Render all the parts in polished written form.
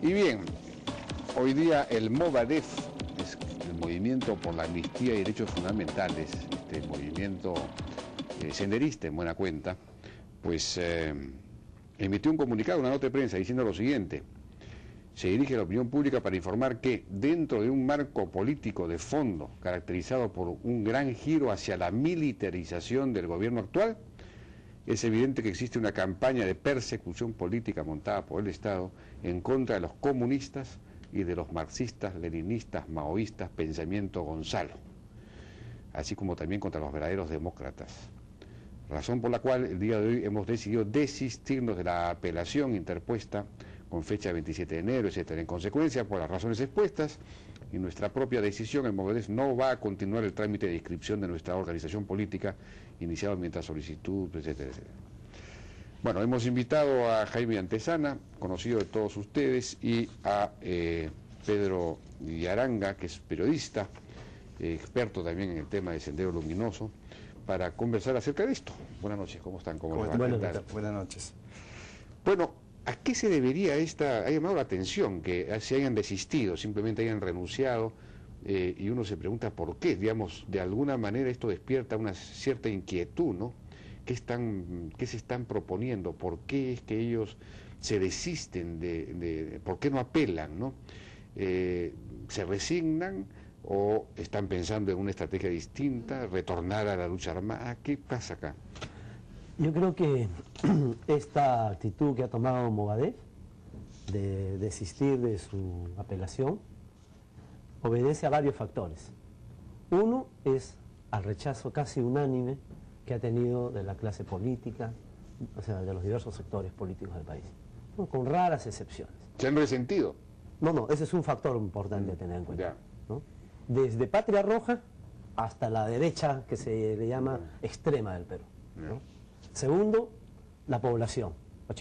Y bien, hoy día el Movadef, es el Movimiento por la Amnistía y Derechos Fundamentales, este movimiento senderista en buena cuenta, pues emitió un comunicado, una nota de prensa diciendo lo siguiente: se dirige a la opinión pública para informar que dentro de un marco político de fondo caracterizado por un gran giro hacia la militarización del gobierno actual, es evidente que existe una campaña de persecución política montada por el Estado en contra de los comunistas y de los marxistas, leninistas, maoístas, pensamiento Gonzalo, así como también contra los verdaderos demócratas. Razón por la cual el día de hoy hemos decidido desistirnos de la apelación interpuesta con fecha 27 de enero, etcétera. En consecuencia, por las razones expuestas y nuestra propia decisión, el Movadef no va a continuar el trámite de inscripción de nuestra organización política iniciado mientras solicitud, etcétera, etcétera. Bueno, hemos invitado a Jaime Antezana, conocido de todos ustedes, y a Pedro Yaranga, que es periodista, experto también en el tema de Sendero Luminoso, para conversar acerca de esto. Buenas noches, ¿cómo están? Buenas noches. Bueno, ¿a qué se debería ha llamado la atención que se hayan desistido, simplemente hayan renunciado, y uno se pregunta por qué? Digamos, de alguna manera esto despierta una cierta inquietud, ¿no? ¿Qué se están proponiendo? ¿Por qué es que ellos se desisten por qué no apelan, ¿no? ¿Se resignan o están pensando en una estrategia distinta, retornar a la lucha armada? ¿Qué pasa acá? Yo creo que esta actitud que ha tomado Movadef de desistir de su apelación obedece a varios factores. Uno es al rechazo casi unánime que ha tenido de la clase política, o sea, de los diversos sectores políticos del país, ¿no? Con raras excepciones. ¿Se han resentido? No, ese es un factor importante a tener en cuenta, ¿no? Desde Patria Roja hasta la derecha que se le llama extrema del Perú, ¿no? Segundo, la población,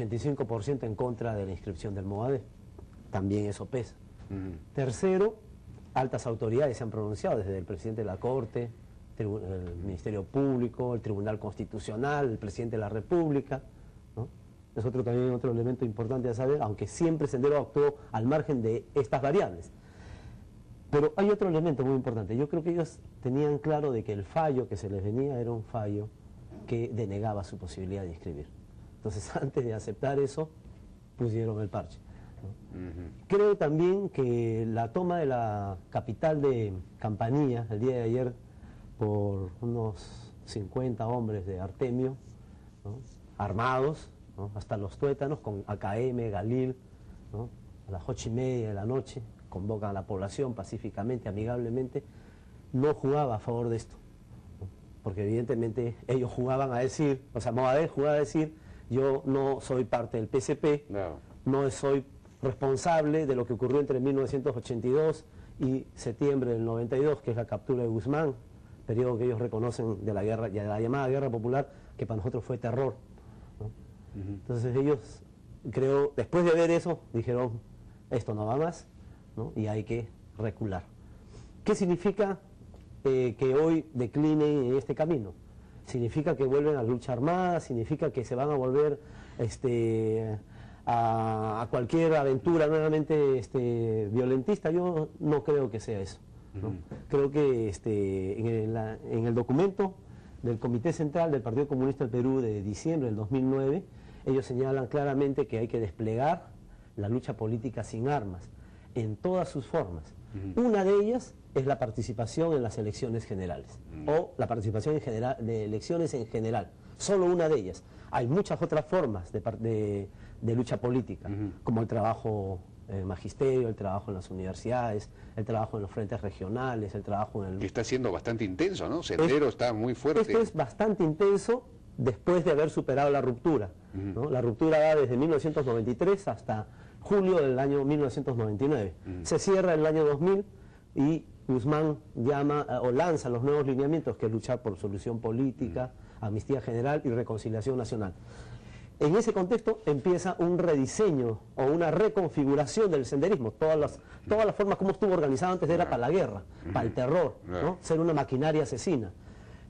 85% en contra de la inscripción del Movadef, también eso pesa. Tercero, altas autoridades se han pronunciado, desde el presidente de la Corte, el Ministerio Público, el Tribunal Constitucional, el presidente de la República, ¿no? Es otro elemento importante a saber, aunque siempre Sendero actuó al margen de estas variables. Pero hay otro elemento muy importante. Yo creo que ellos tenían claro de que el fallo que se les venía era un fallo que denegaba su posibilidad de inscribir. Entonces, antes de aceptar eso, pusieron el parche, ¿no? Creo también que la toma de la capital de Campanilla el día de ayer por unos 50 hombres de Artemio, ¿no? Armados, ¿no? Hasta los tuétanos, con AKM, Galil, ¿no? A las 8:30 de la noche, convocan a la población pacíficamente, amigablemente, no jugaba a favor de esto, ¿no? Porque evidentemente ellos jugaban a decir, o sea, Movadef jugaba a decir: yo no soy parte del PSP, no soy responsable de lo que ocurrió entre 1982 y septiembre del 92, que es la captura de Guzmán, periodo que ellos reconocen de la guerra, de la llamada guerra popular, que para nosotros fue terror, ¿no? Entonces ellos, creo, después de ver eso, dijeron: esto no va más, ¿no? Y hay que recular. ¿Qué significa que hoy declinen en este camino? Significa que vuelven a la lucha armada, significa que se van a volver a cualquier aventura nuevamente violentista. Yo no creo que sea eso, ¿no? Creo que en el documento del Comité Central del Partido Comunista del Perú de diciembre del 2009, ellos señalan claramente que hay que desplegar la lucha política sin armas, en todas sus formas. Una de ellas es la participación en las elecciones generales, o la participación de elecciones en general, solo una de ellas. Hay muchas otras formas de lucha política, como el trabajo magisterio, el trabajo en las universidades, el trabajo en los frentes regionales, el trabajo en el... Que está siendo bastante intenso, ¿no? Sendero está muy fuerte. Esto es bastante intenso después de haber superado la ruptura, ¿no? La ruptura va desde 1993 hasta julio del año 1999. Se cierra el año 2000 y Guzmán llama o lanza los nuevos lineamientos, que es luchar por solución política, amnistía general y reconciliación nacional. En ese contexto empieza un rediseño o una reconfiguración del senderismo. Todas las formas como estuvo organizado antes era para la guerra, para el terror, ¿no? Ser una maquinaria asesina.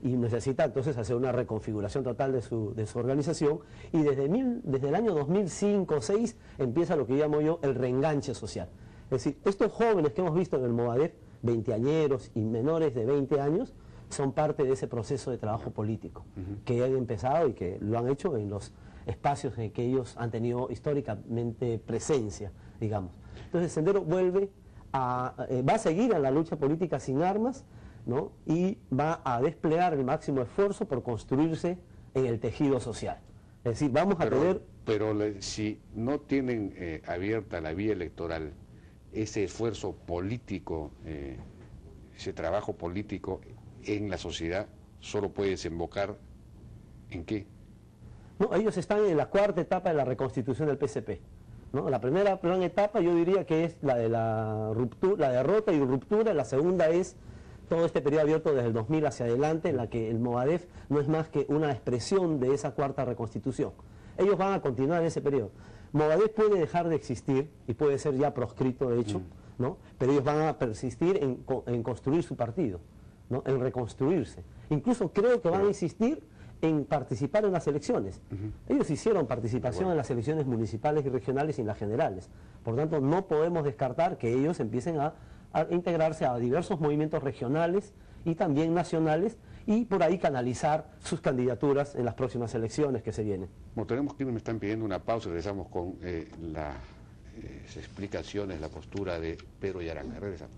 y necesita entonces hacer una reconfiguración total de su organización, y desde el año 2005 o 2006 empieza lo que llamo yo el reenganche social. Es decir, estos jóvenes que hemos visto en el Movadef, veinteañeros y menores de 20 años, son parte de ese proceso de trabajo político que han empezado y que lo han hecho en los espacios en que ellos han tenido históricamente presencia, digamos. Entonces Sendero va a seguir en la lucha política sin armas, ¿no? Y va a desplegar el máximo esfuerzo por construirse en el tejido social. Es decir, vamos a tener... Pero si no tienen abierta la vía electoral, ese esfuerzo político, ese trabajo político en la sociedad, solo puede desembocar ¿en qué? No, ellos están en la cuarta etapa de la reconstitución del PCP, ¿no? La primera gran etapa yo diría que es la de la ruptura, la derrota y ruptura. La segunda es todo este periodo abierto desde el 2000 hacia adelante, en la que el Movadef no es más que una expresión de esa cuarta reconstitución. Ellos van a continuar en ese periodo. Movadef puede dejar de existir y puede ser ya proscrito, de hecho, ¿no? Pero ellos van a persistir en construir su partido, ¿no? En reconstruirse. Incluso creo que van a insistir en participar en las elecciones. Ellos hicieron participación en las elecciones municipales y regionales y en las generales. Por tanto, no podemos descartar que ellos empiecen a integrarse a diversos movimientos regionales y también nacionales, y por ahí canalizar sus candidaturas en las próximas elecciones que se vienen. Bueno, tenemos que me están pidiendo una pausa, regresamos con las explicaciones, la postura de Pedro Yaranga. Regresamos.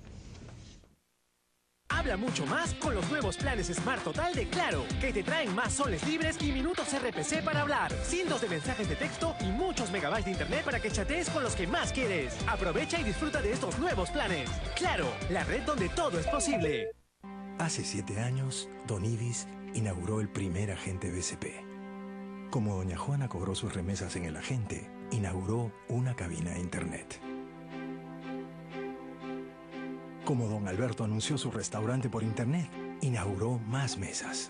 Habla mucho más con los nuevos planes Smart Total de Claro, que te traen más soles libres y minutos RPC para hablar, cientos de mensajes de texto y muchos megabytes de internet para que chatees con los que más quieres. Aprovecha y disfruta de estos nuevos planes. Claro, la red donde todo es posible. Hace 7 años, Don Ibis inauguró el primer agente BCP. Como doña Juana cobró sus remesas en el agente, inauguró una cabina de internet. Como don Alberto anunció su restaurante por internet, inauguró más mesas.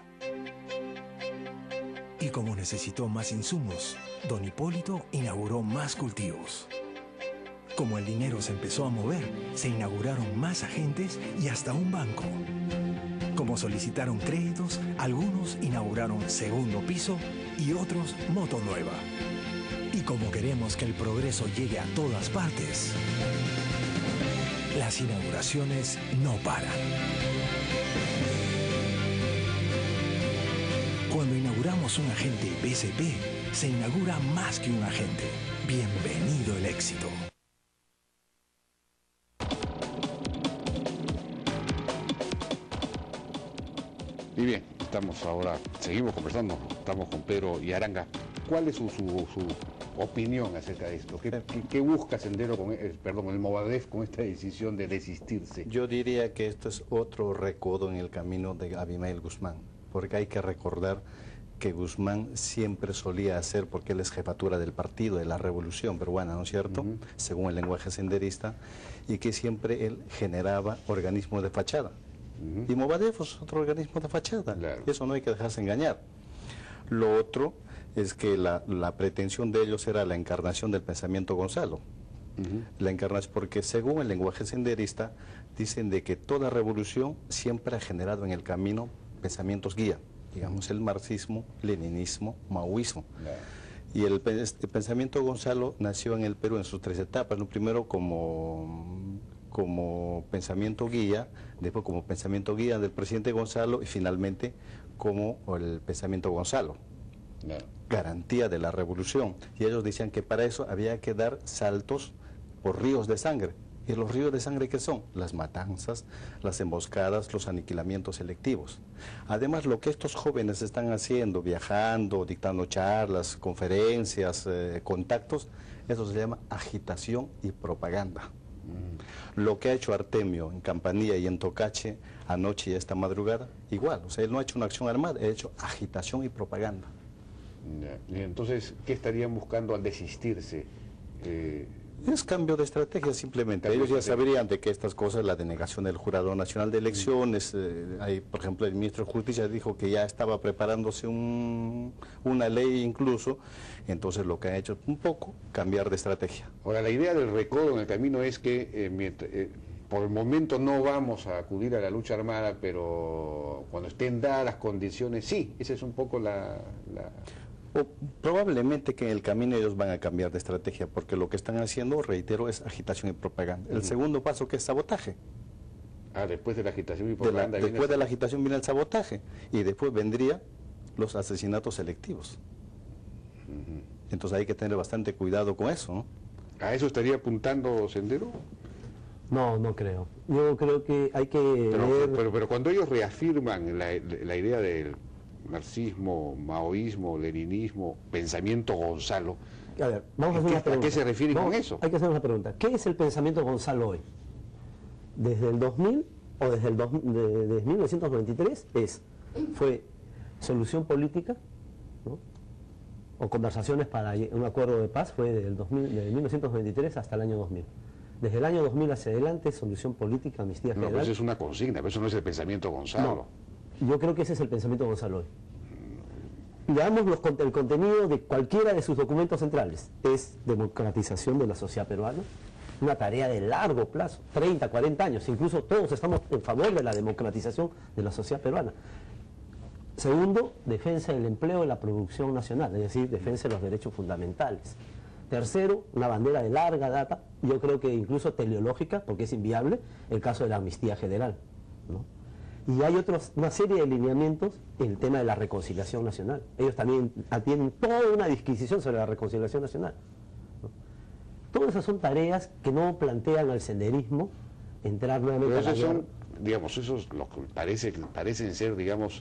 Y como necesitó más insumos, don Hipólito inauguró más cultivos. Como el dinero se empezó a mover, se inauguraron más agentes y hasta un banco. Como solicitaron créditos, algunos inauguraron segundo piso y otros moto nueva. Y como queremos que el progreso llegue a todas partes, las inauguraciones no paran. Cuando inauguramos un agente BCP, se inaugura más que un agente. Bienvenido el éxito. Y bien, seguimos conversando, estamos con Pedro Yaranga. ¿Cuál es su opinión acerca de esto? ¿Qué busca Sendero el Movadef con esta decisión de desistirse? Yo diría que esto es otro recodo en el camino de Abimael Guzmán, porque hay que recordar que Guzmán siempre solía hacer, porque él es jefatura del partido, de la Revolución Peruana, ¿no es cierto?, según el lenguaje senderista, y que siempre él generaba organismos de fachada. Y Movadef es otro organismo de fachada, claro. Y eso no hay que dejarse engañar. Lo otro es que la pretensión de ellos era la encarnación del pensamiento Gonzalo. La encarnación, porque según el lenguaje senderista, dicen de que toda revolución siempre ha generado en el camino pensamientos guía, digamos el marxismo, leninismo, maoísmo. Claro. Y el pensamiento Gonzalo nació en el Perú en sus 3 etapas, ¿no? Primero como pensamiento guía, después como pensamiento guía del presidente Gonzalo y finalmente como el pensamiento Gonzalo. No. Garantía de la revolución. Y ellos decían que para eso había que dar saltos por ríos de sangre. ¿Y los ríos de sangre qué son? Las matanzas, las emboscadas, los aniquilamientos selectivos. Además, lo que estos jóvenes están haciendo, viajando, dictando charlas, conferencias, contactos, eso se llama agitación y propaganda. Lo que ha hecho Artemio en Campanilla y en Tocache anoche y esta madrugada, igual. O sea, él no ha hecho una acción armada, ha hecho agitación y propaganda. Y entonces, ¿qué estarían buscando al desistirse? Es cambio de estrategia simplemente. Ellos ya sabrían de que estas cosas, la denegación del Jurado Nacional de Elecciones, por ejemplo, el ministro de Justicia dijo que ya estaba preparándose una ley incluso, entonces lo que ha hecho es un poco cambiar de estrategia. Ahora, la idea del recodo en el camino es que por el momento no vamos a acudir a la lucha armada, pero cuando estén dadas las condiciones, sí, esa es un poco O probablemente que en el camino ellos van a cambiar de estrategia, porque lo que están haciendo, reitero, es agitación y propaganda. El segundo paso, que es sabotaje. Después de la agitación y propaganda. Después de la agitación viene el sabotaje, y después vendría los asesinatos selectivos. Entonces hay que tener bastante cuidado con eso, ¿no? ¿A eso estaría apuntando Sendero? No, no creo. Yo creo que hay que leer... pero cuando ellos reafirman la idea del marxismo, maoísmo, leninismo, pensamiento Gonzalo, A ver, vamos a hacer una pregunta. ¿a qué se refieren con eso? Hay que hacer una pregunta. ¿Qué es el pensamiento Gonzalo hoy? Desde el 2000 o desde desde 1993 fue solución política, ¿no? O conversaciones para un acuerdo de paz, fue desde 1993 hasta el año 2000. Desde el año 2000 hacia adelante, solución política, amnistía general. No, pues es una consigna, pero eso no es el pensamiento Gonzalo. No, yo creo que ese es el pensamiento Gonzalo hoy. Veamos el contenido de cualquiera de sus documentos centrales. Es democratización de la sociedad peruana, una tarea de largo plazo, 30, 40 años, incluso todos estamos en favor de la democratización de la sociedad peruana. Segundo, defensa del empleo y la producción nacional, es decir, defensa de los derechos fundamentales. Tercero, una bandera de larga data, yo creo que incluso teleológica, porque es inviable, el caso de la amnistía general, ¿no? Y hay una serie de lineamientos en el tema de la reconciliación nacional. Ellos también tienen toda una disquisición sobre la reconciliación nacional, ¿no? Todas esas son tareas que no plantean al senderismo entrar nuevamente a la guerra. Digamos, esos lo que parecen ser, digamos,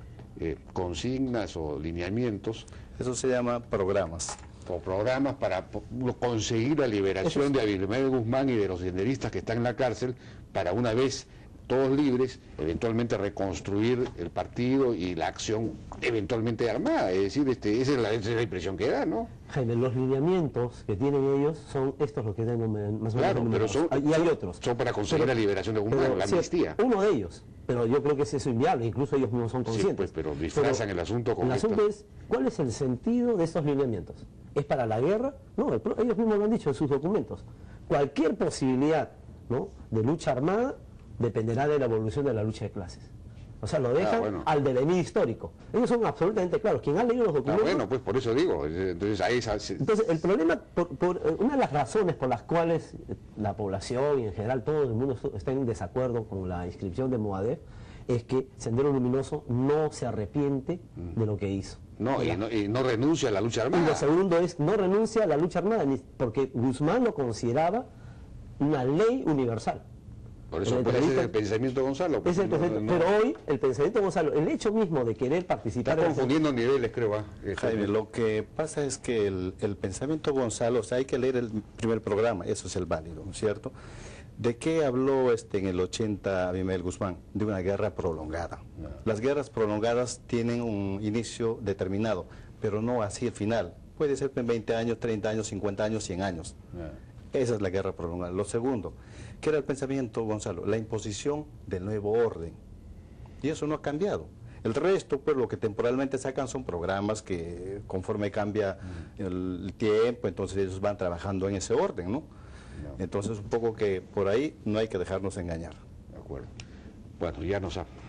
consignas o lineamientos. Eso se llama programas. O programas para conseguir la liberación de Abimael Guzmán y de los senderistas que están en la cárcel, para una vez todos libres, eventualmente reconstruir el partido y la acción eventualmente armada. Es decir, esa es la impresión que da, ¿no? Jaime, los lineamientos que tienen ellos son estos los que tengo más o menos. Claro, pero y hay otros. Son para conseguir la liberación de Guzmán, la amnistía. Uno de ellos, pero yo creo que es eso inviable, incluso ellos mismos son conscientes. Sí, pues, pero disfrazan el asunto con el asunto es, ¿cuál es el sentido de estos lineamientos? ¿Es para la guerra? No, ellos mismos lo han dicho en sus documentos. Cualquier posibilidad, ¿no?, de lucha armada dependerá de la evolución de la lucha de clases. O sea, lo dejan al devenir histórico. Ellos son absolutamente claros. Quien ha leído los documentos... bueno, pues por eso digo. Entonces, el problema, una de las razones por las cuales la población y en general todo el mundo está en desacuerdo con la inscripción de Movadef, es que Sendero Luminoso no se arrepiente de lo que hizo. Y no renuncia a la lucha armada. Y lo segundo es, no renuncia a la lucha armada, porque Guzmán lo consideraba una ley universal. Por eso puede ser el pensamiento Gonzalo. Pero hoy, el pensamiento Gonzalo, el hecho mismo de querer participar... Está confundiendo niveles, creo. Jaime, lo que pasa es que el pensamiento Gonzalo, o sea, hay que leer el primer programa, eso es el válido, ¿no es cierto? ¿De qué habló en el 80 Abimael Guzmán? De una guerra prolongada. Las guerras prolongadas tienen un inicio determinado, pero no así el final. Puede ser en 20 años, 30 años, 50 años, 100 años. Esa es la guerra prolongada. Lo segundo, ¿qué era el pensamiento Gonzalo? La imposición del nuevo orden. Y eso no ha cambiado. El resto, pues lo que temporalmente sacan son programas que conforme cambia el tiempo, entonces ellos van trabajando en ese orden, ¿no? Entonces un poco que por ahí no hay que dejarnos engañar. De acuerdo. Bueno, ya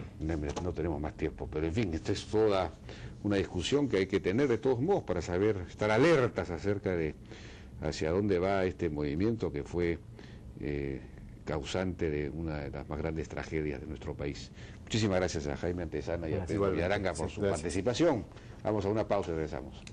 no tenemos más tiempo, pero en fin, esta es toda una discusión que hay que tener de todos modos para saber, estar alertas acerca de hacia dónde va este movimiento que fue causante de una de las más grandes tragedias de nuestro país. Muchísimas gracias a Jaime Antezana y a Pedro Villaranga por su participación. Vamos a una pausa y regresamos.